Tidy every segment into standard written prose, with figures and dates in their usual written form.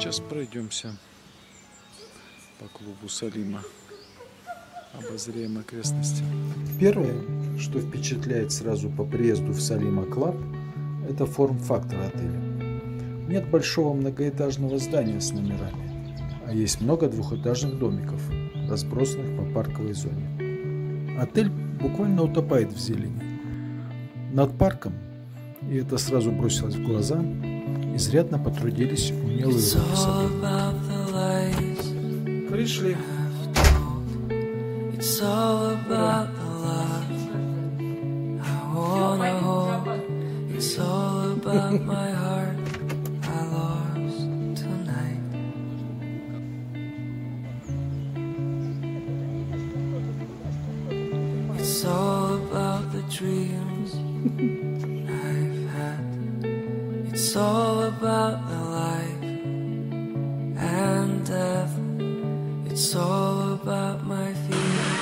Сейчас пройдемся по клубу Салима, обозреем окрестности. Первое, что впечатляет сразу по приезду в Салима Клаб, это форм-фактор отеля. Нет большого многоэтажного здания с номерами, а есть много двухэтажных домиков, разбросанных по парковой зоне. Отель буквально утопает в зелени. Над парком, и это сразу бросилось в глаза, изрядно потрудились умелые руки садовника. Пришли. It's all about the dreams I've had. It's all about the life and death. It's all about my feelings.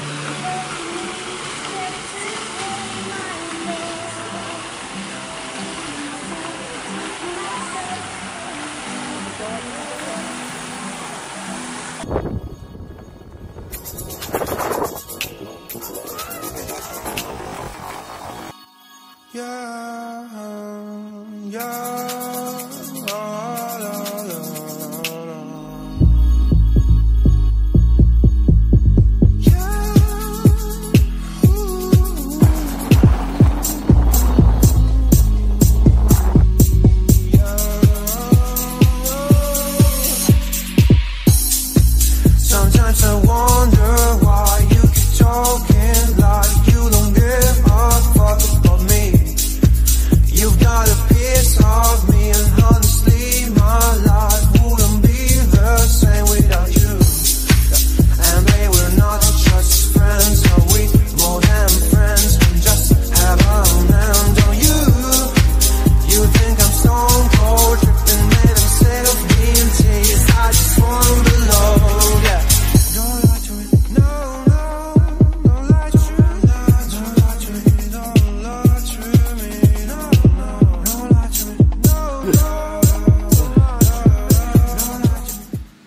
Sometimes I wonder why you keep talking like you don't give a fuck about me. You've got a piece of me, and honestly my life wouldn't be the same without you. And babe, we're not just friends, are we more than friends? And just have a hand on you. You think I'm stone cold, tripping, man, I'm sick of being teased. I just wanna belong, yeah. Don't lie to me, no, no, don't lie to me, don't lie to me, don't lie to me, no, no, don't lie to me, no, no, don't lie to me.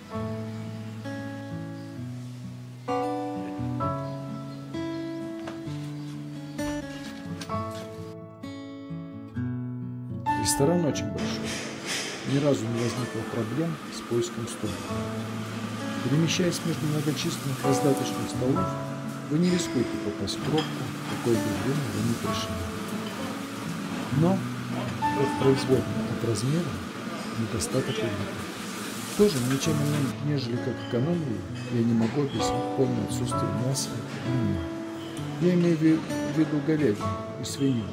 Ресторан очень большой. Ни разу не возникло проблем с поиском столика. Перемещаясь между многочисленных раздаточных столов, вы не рискуете попасть в пробку, какое бы время вы ни пришли. Но, как производно от размера, недостаток уюта. Тоже ничем иным, нежели как экономией, я не могу объяснить полное отсутствие мяса и вина. Я имею в виду говядину и свинину.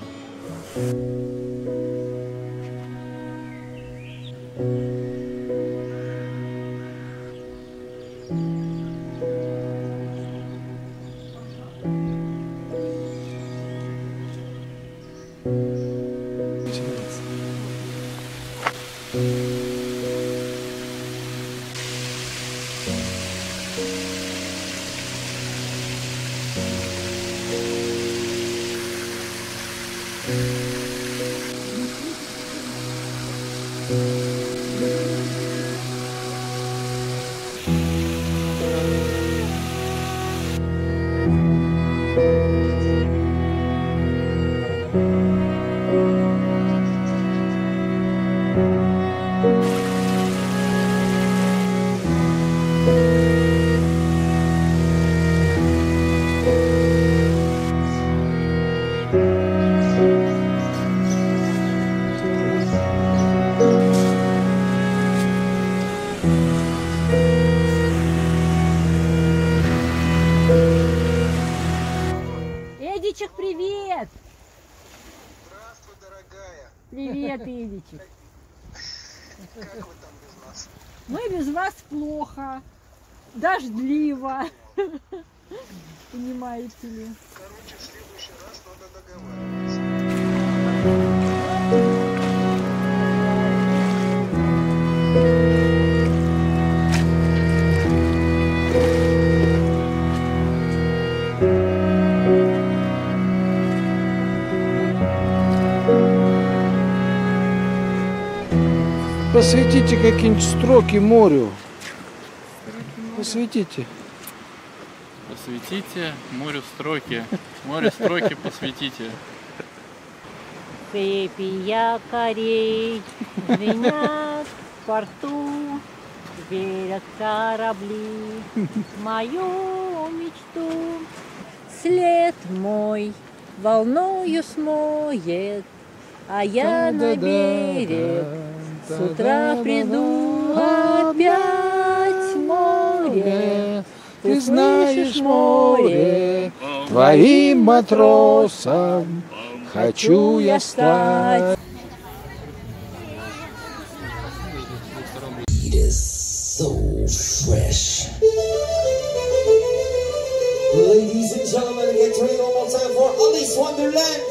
Эдичек, привет! Здравствуй, дорогая. Привет, Эдичек. Как вы там без нас? Мы без вас плохо, дождливо, понимаете ли. Короче, в следующий раз надо договариваться. посвятите какие-нибудь строки морю. Посвятите. Посвятите морю строки. Море строки посвятите. Цепи якорей звенят в порту, верят корабли в мою мечту. След мой волною смоет, а я на берег с утра приду опять море. Ты знаешь, море, твоим матросом хочу я стать. It is so fresh. Ladies and gentlemen, get ready one more time for Alice Wonderland.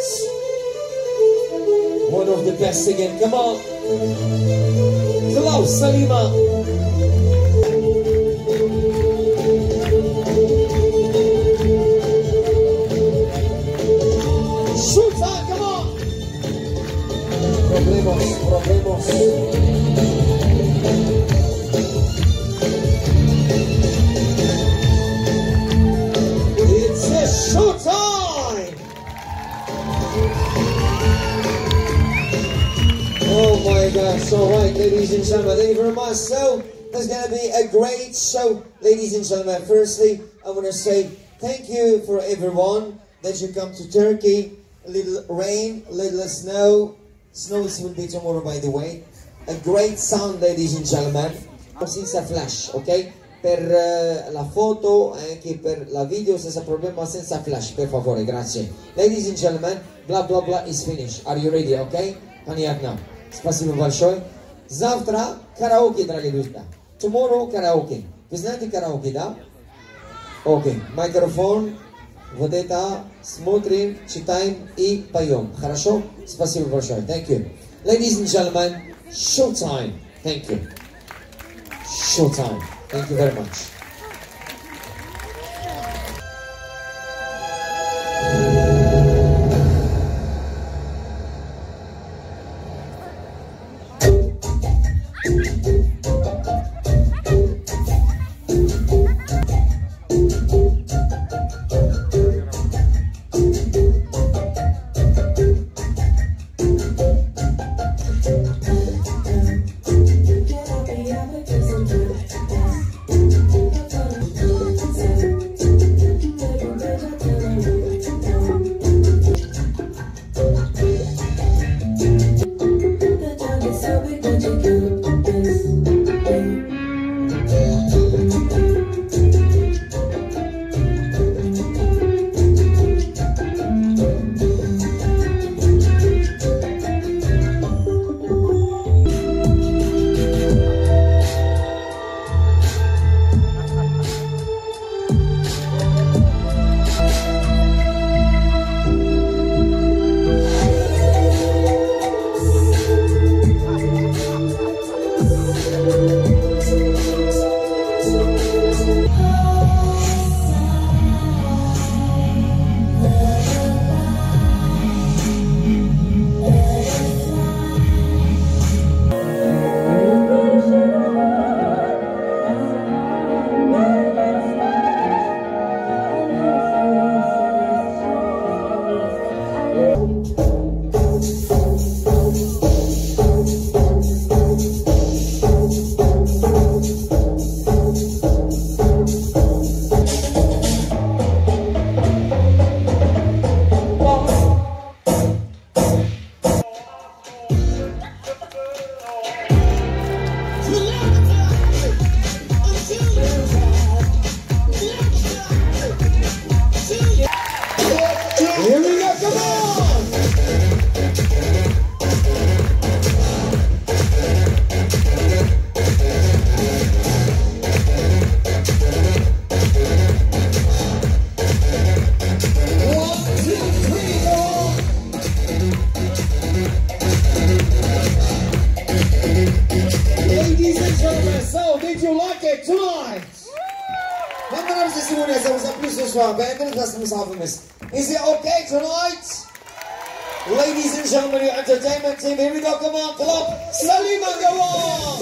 One of the best again. Come on. Klaus Salima. Shoot time, come on. Problemos. It's a showtime! Oh my gosh, alright ladies and gentlemen, thank you very much. So, there's gonna be a great show, ladies and gentlemen. Firstly, I wanna say thank you for everyone that you come to Turkey. A little rain, a little snow. Snows will be tomorrow, by the way. A great sound, ladies and gentlemen. Senza flash, ok? Per la foto e anche per la video senza problema, senza flash, per favore, grazie. Ladies and gentlemen, blah blah blah is finished. Are you ready, ok? Понятно now. Спасибо большое. Завтра караоке, дорогие друзья. Tomorrow караоке. Вы знаете караоке, да? Окей. Микрофон. Вот это смотрим, читаем и поем. Хорошо? Спасибо большое. Thank you. Ladies and gentlemen, showtime. Thank you. Showtime. Thank you very much. Is it okay tonight? Ladies and gentlemen, your entertainment team, here we go, come on, clap, Salima, go on!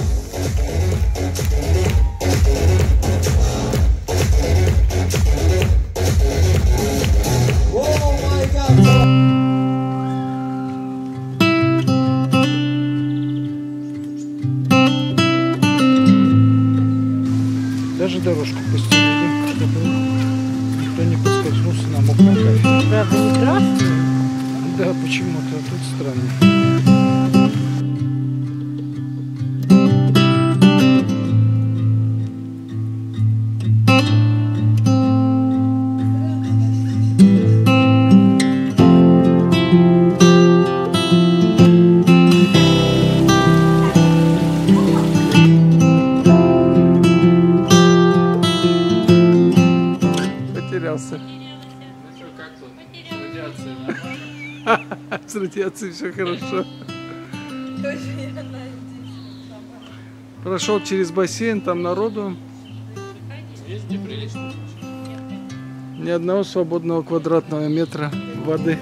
Oh my God! Даже дорожку постелили, чтобы никто не подскользнулся на мокром кафе. Правда, не красный. Да, почему-то тут странно. Потерялся. Ну что, как тут? С радиацией нормально? С радиацией все хорошо. Прошел через бассейн, там народу. Везде прилично. Ни одного свободного квадратного метра воды.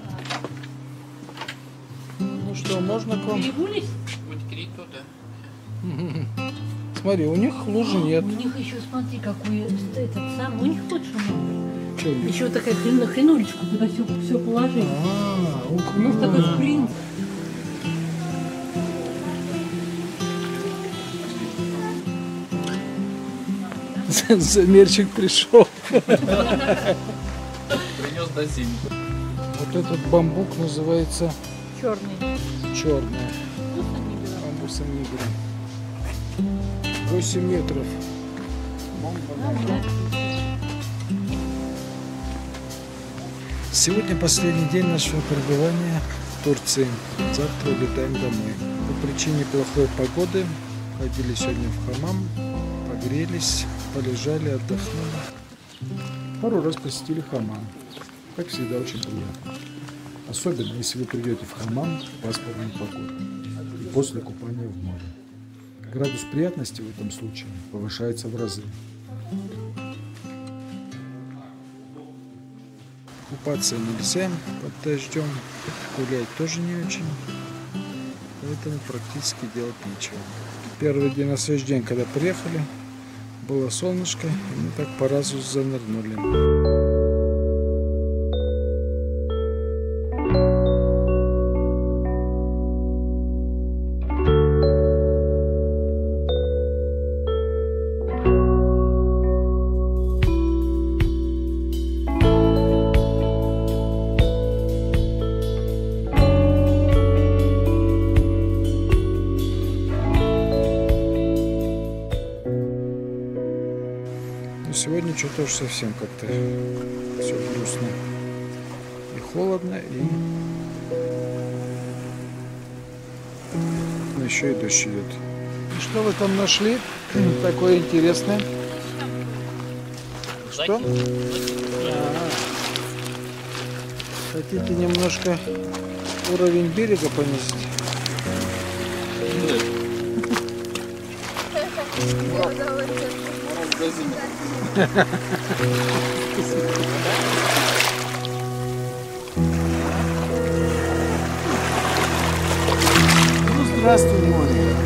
Ну что, можно к вам? Перегулись? Хоть крик туда. Смотри, у них лужи нет. У них еще, смотри, какой этот сам. У них лучше может. Что у них? Еще такая хренулечка, куда все положить. А, У нас такой спринт. Замерчик пришел. Принес дозин. Вот этот бамбук называется Черный. черный. Бамбусом нигера. 8 метров. Сегодня последний день нашего пребывания в Турции. Завтра улетаем домой. По причине плохой погоды ходили сегодня в хамам, погрелись, полежали, отдохнули. Пару раз посетили хамам. Как всегда, очень приятно. Особенно, если вы придете в хамам в пасмурную погоду и после купания в море. Градус приятности в этом случае повышается в разы. Купаться нельзя под дождем, гулять тоже не очень, поэтому практически делать нечего. Первый день на следующий день, когда приехали, было солнышко, и мы так по разу занырнули. Сегодня что-то уж совсем как-то все грустно. И холодно, и еще и дождь идет. И что вы там нашли? Такое интересное. Что? Хотите немножко уровень берега понизить? Ну, здравствуй, море.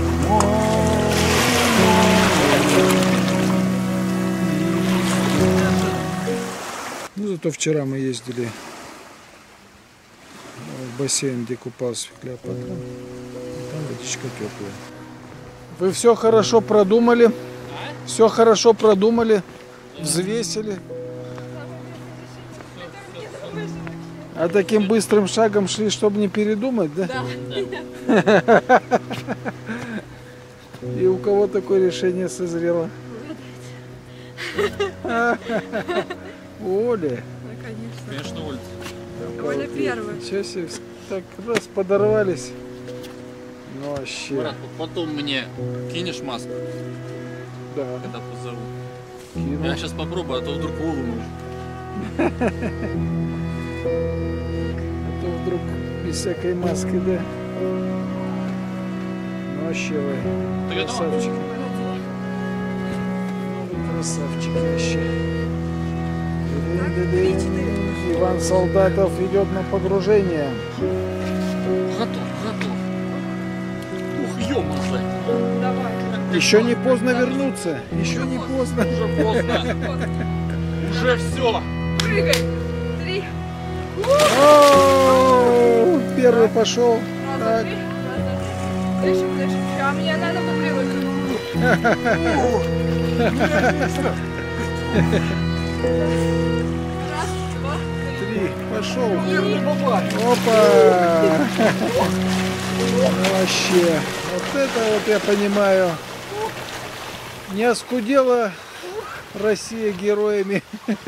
Ну, зато вчера мы ездили в бассейн, где купался Клеопатра. Там водичка теплая. Вы все хорошо продумали? Все хорошо продумали, взвесили. А таким быстрым шагом шли, чтобы не передумать, да? Да. И у кого такое решение созрело? Оля. Конечно, Ольга. Оля первая. Ничего себе, так раз подорвались. Ну вообще. Марат, потом мне кинешь маску, Да. когда позову. Кину. Я сейчас попробую, а то вдруг выломаю. А то вдруг без всякой маски, да? Ну вообще вы Ты готова? красавчики. Ну вы красавчики вообще. Иван Солдатов идет на погружение. Готов. Ух, ё-моё. Еще не поздно вернуться. Еще не поздно. Уже поздно. Уже все. Прыгай. 3. О, первый пошел. Так. Дальше. А мне надо попривыкнуть. Раз, два, 3. Пошел. три. Опа! Вообще. Вот это вот я понимаю. Не оскудела Россия героями.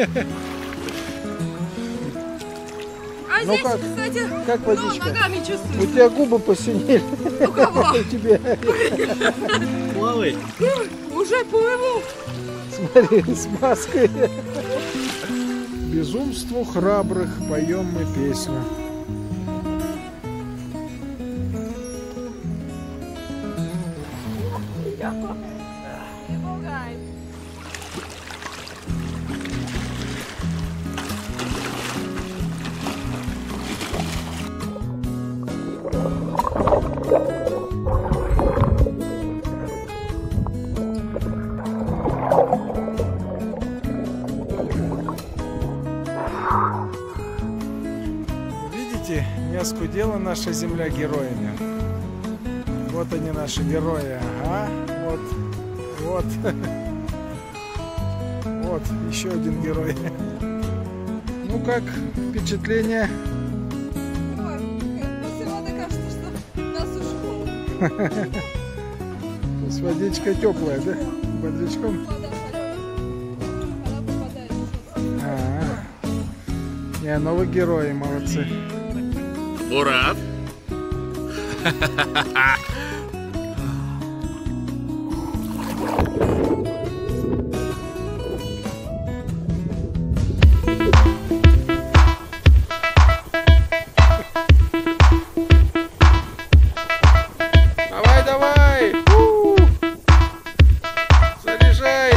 А Ну здесь, как? кстати, Как водичка? ногами У чувствую. тебя губы посинели. У кого? У тебя. Плавай. Уже плыву. Смотри, с маской. Безумству храбрых поем мы песню. Не пугай. Видите, не оскудела наша земля героями. Вот они, наши герои. Ага, вот. Вот, еще один герой. Ну как, впечатление? Ой, сегодня кажется, что нас ушло. То есть водичка теплая, да? Бодрячком? Вода соленая. Она попадает. Не, новые герои, молодцы. Ура! Давай! Заряжай!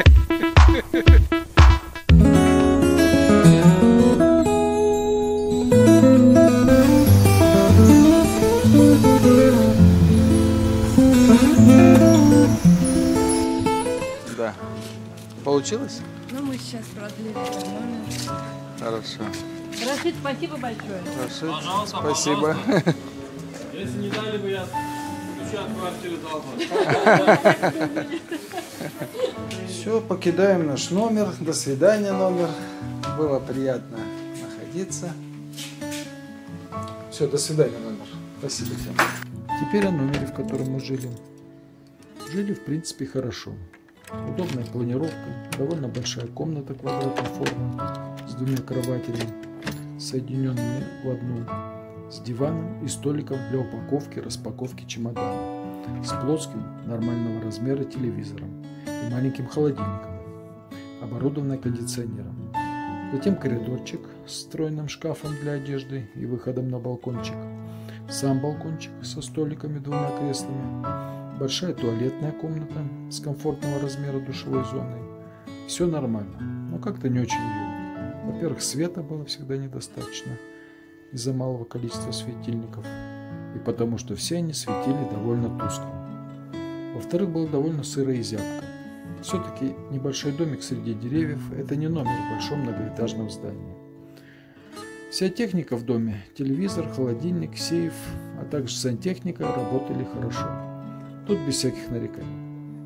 Да. Получилось? Ну, мы сейчас продлили номер. Хорошо. Рашид, спасибо большое. Хорошо. Пожалуйста, Спасибо. Если не дали бы, я ключи от квартиры дал бы. Все, покидаем наш номер. До свидания, номер. Было приятно находиться. Все, до свидания, номер. Спасибо всем. Теперь о номере, в котором мы жили. Жили, в принципе, хорошо. Удобная планировка, довольно большая комната квадратной формы с двумя кроватями, соединенными в одну, с диваном и столиком для упаковки, распаковки чемодана, с плоским нормального размера телевизором и маленьким холодильником, оборудованный кондиционером. Затем коридорчик с встроенным шкафом для одежды и выходом на балкончик, сам балкончик со столиками, двумя креслами, большая туалетная комната с комфортного размера душевой зоной. Все нормально, но как-то не очень уютно. Во-первых, света было всегда недостаточно из-за малого количества светильников, и потому что все они светили довольно тускло. Во-вторых, было довольно сыро и зябко. Все-таки небольшой домик среди деревьев – это не номер в большом многоэтажном здании. Вся техника в доме – телевизор, холодильник, сейф, а также сантехника – работали хорошо. Тут без всяких нареканий.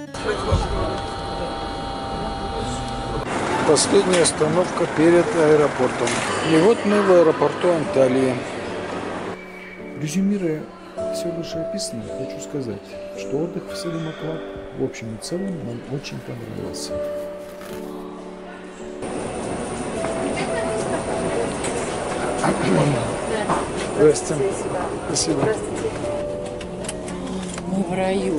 Последняя остановка перед аэропортом. И вот мы в аэропорту Анталии. Резюмируя все вышеописанное, хочу сказать, что отдых в Салима Клаб в общем и целом нам очень понравился. Здравствуйте. Спасибо. Мы в раю.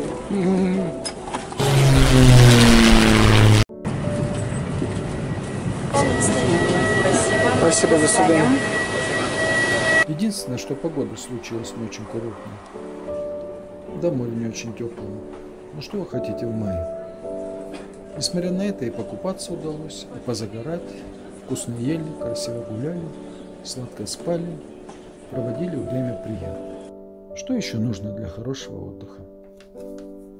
Спасибо, до свидания. Единственное, что погода случилась не очень курортной. Да, море не очень теплое. Ну что вы хотите в мае? Несмотря на это, и покупаться удалось, и позагорать, вкусно ели, красиво гуляли, сладко спали, проводили время приятно. Что еще нужно для хорошего отдыха?